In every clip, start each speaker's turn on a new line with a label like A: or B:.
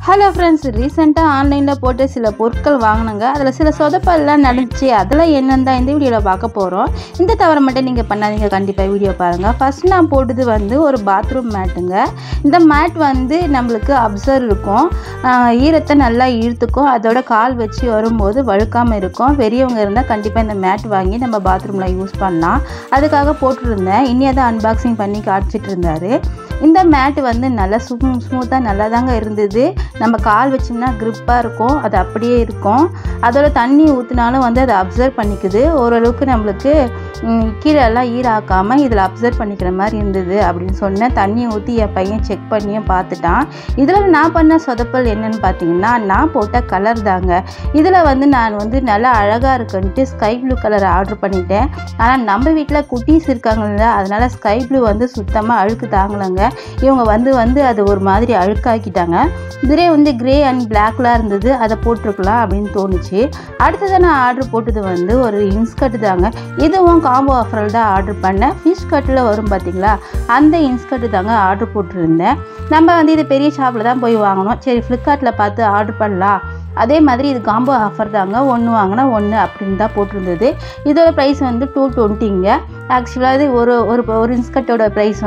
A: Hello friends, ரீசெண்டாக ஆன்லைனில் போட்டு சில பொருட்கள் வாங்கினாங்க. அதில் சில சொதப்பெல்லாம் நடந்துச்சு. அதெல்லாம் என்னன்னு தான் இந்த வீடியோவில் பார்க்க போகிறோம். இந்த தவிர மட்டும் நீங்கள் பண்ணாதீங்க, கண்டிப்பாக வீடியோ பாருங்கள். ஃபஸ்ட் நான் போட்டது ஒரு பாத்ரூம் மேட்டுங்க. இந்த மேட் நம்மளுக்கு அப்சர்வ் இருக்கும், ஈரத்தை நல்லா இழுத்துக்கும், அதோட கால் வச்சு வரும்போது வழுக்காமல் இருக்கும். பெரியவங்க இருந்தால் கண்டிப்பாக இந்த மேட் வாங்கி நம்ம பாத்ரூமில் யூஸ் பண்ணலாம். அதுக்காக போட்டுருந்தேன். இனியா தான் அன்பாக்சிங் பண்ணி காமிச்சிட்டு இருந்தார். இந்த மேட்டு நல்லா ஸ்மூத்தாக நல்லா தாங்க இருந்தது. நம்ம கால் வச்சோம்னா க்ரிப்பாக இருக்கும், அது அப்படியே இருக்கும். அதோட தண்ணி ஊற்றினாலும் அதை அப்சர்வ் பண்ணிக்குது. ஓரளவுக்கு நம்மளுக்கு கீழெல்லாம் ஈராக்காமல் இதில் அப்சர்வ் பண்ணிக்கிற மாதிரி இருந்தது அப்படின்னு சொன்னேன். தண்ணியை ஊற்றி என் பையன் செக் பண்ணியும் பார்த்துட்டான். இதில் நான் பண்ண சொதப்பல் என்னன்னு பார்த்தீங்கன்னா, நான் போட்ட கலர் தாங்க. இதில் நான் நல்லா அழகாக இருக்குன்ட்டு ஸ்கை ப்ளூ கலர் ஆர்டர் பண்ணிட்டேன். ஆனால் நம்ம வீட்டில் குட்டீஸ் இருக்காங்கல்ல, அதனால் ஸ்கை ப்ளூ சுத்தமாக அழுக்கு தாங்கலைங்க. இவங்க அது ஒரு மாதிரி அழுக்காக்கிட்டாங்க. இதிலே கிரே அண்ட் பிளாக்லாம் இருந்தது, அதை போட்டிருக்கலாம் அப்படின்னு தோணுச்சு. அடுத்தது நான் ஆர்டர் போட்டது ஒரு இன்ஸ்கர்ட் தாங்க. இதுவும் காம்போ ஆஃபரில் தான் ஆர்டர் பண்ணேன். ஃபிஷ் கட்டில் வரும் பார்த்தீங்களா, அந்த இன்ஸ்கர்ட் தாங்க ஆர்டர் போட்டிருந்தேன். நம்ம இது பெரிய ஷாப்பில் தான் போய் வாங்கணும். சரி, ஃப்ளிப்கார்ட்டில் பார்த்து ஆர்டர் பண்ணலாம். அதே மாதிரி இது காம்போ ஆஃபர் தாங்க, ஒன்று வாங்கினா ஒன்று அப்படின்னு தான் போட்டிருந்தது. இதோட ப்ரைஸ் $220ங்க. ஆக்சுவலாக இது ஒரு இன்ஸ்கர்ட்டோட ப்ரைஸ்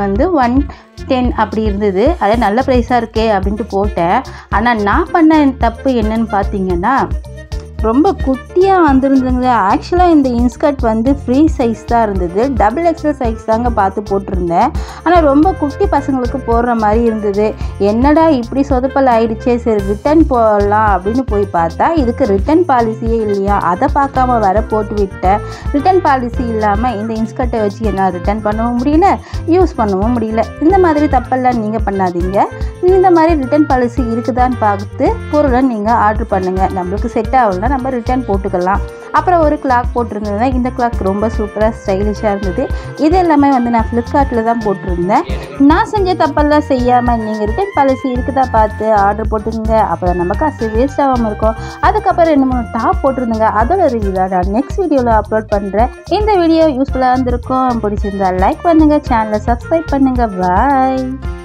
A: $110 அப்படி இருந்தது. அதே நல்ல ப்ரைஸாக இருக்கே அப்படின்ட்டு போட்டேன். ஆனால் நான் பண்ண தப்பு என்னன்னு பார்த்தீங்கன்னா, ரொம்ப குட்டியாக வந்துருந்துங்க. ஆக்சுவலாக இந்த இன்ஸ்கர்ட் ஃப்ரீ சைஸ் தான் இருந்தது. XXL சைஸ் தாங்க பார்த்து போட்டிருந்தேன். ஆனால் ரொம்ப குட்டி பசங்களுக்கு போடுற மாதிரி இருந்தது. என்னடா இப்படி சொதப்பல் ஆயிடுச்சே, சரி ரிட்டன் போடலாம் அப்படின்னு போய் பார்த்தா இதுக்கு ரிட்டன் பாலிசியே இல்லையா. அதை பார்க்காம வர போட்டு விட்டேன். ரிட்டன் பாலிசி இல்லாமல் இந்த இன்ஸ்கர்ட்டை வச்சு என்ன ரிட்டன் பண்ணவும் முடியல, யூஸ் பண்ணவும் முடியல. இந்த மாதிரி தப்பெல்லாம் நீங்கள் பண்ணாதீங்க. இந்த மாதிரி ரிட்டன் பாலிசி இருக்குதான்னு பார்த்து பொருளை நீங்கள் ஆர்டர் பண்ணுங்கள். நம்மளுக்கு செட் ஆகலைன்னா நம்ம ரிட்டர்ன் போட்டுக்கலாம். அப்புறம் ஒரு கிளாக் போட்டிருந்தது. இந்த கிளாக் ரொம்ப சூப்பராக ஸ்டைலிஷாக இருந்தது. இது எல்லாமே நான் ஃப்ளிப்கார்ட்டில் தான் போட்டிருந்தேன். நான் செஞ்ச தப்பெல்லாம் செய்யாமல் நீங்கள் ரிட்டர்ன் பாலிசி இருக்குதா பார்த்து ஆர்டர் போட்டுருங்க. அப்போ நம்ம காசு வேஸ்ட் ஆகாமல் இருக்கும். அதுக்கப்புறம் 2-3 டாப் போட்டிருந்தேங்க. அதோட ரிவ்யூ தான் நான் நெக்ஸ்ட் வீடியோவில் அப்லோட் பண்ணுறேன். இந்த வீடியோ யூஸ்ஃபுல்லாக இருந்திருக்கும். பிடிச்சிருந்தா லைக் பண்ணுங்கள், சேனலை சப்ஸ்கிரைப் பண்ணுங்கள். பாய்.